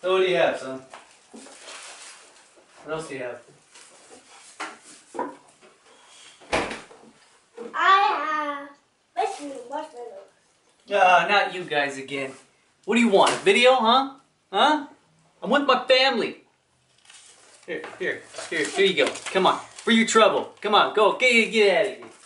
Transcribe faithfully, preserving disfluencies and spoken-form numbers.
So what do you have, son? What else do you have? I have marshmallows. Ah, uh, not you guys again. What do you want? A video, huh? Huh? I'm with my family. Here, here, here, here you go. Come on. For your trouble. Come on, go. Get, get out of here.